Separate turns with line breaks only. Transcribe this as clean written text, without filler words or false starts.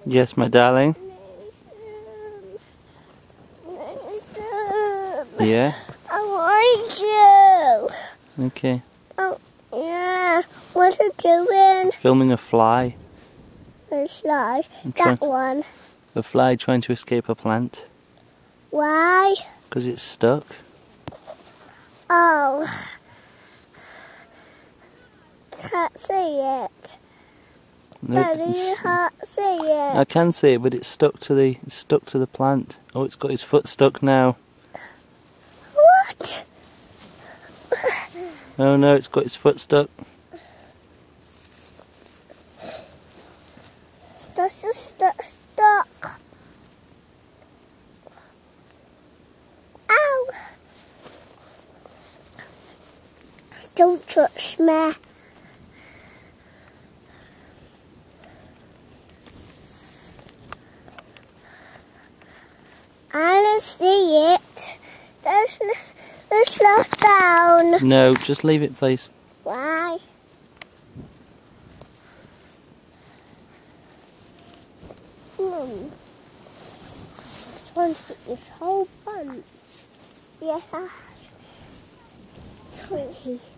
Yes, my darling. Yeah?
I want you.
Okay.
Oh, yeah. What are you doing?
Filming a fly.
A fly. That one.
A fly trying to escape a plant.
Why?
Because it's stuck.
Oh. Can't see it.
No,
Daddy, you can't see it.
I can see it, but it's stuck to the plant. Oh, it's got its foot stuck now.
What?
Oh no, it's got its foot stuck.
That's just stuck. Ow! Don't touch me. I don't see it. Let's look down.
No, just leave it, please.
Why? Just want to eat this whole bunch. Yes, I have. 20.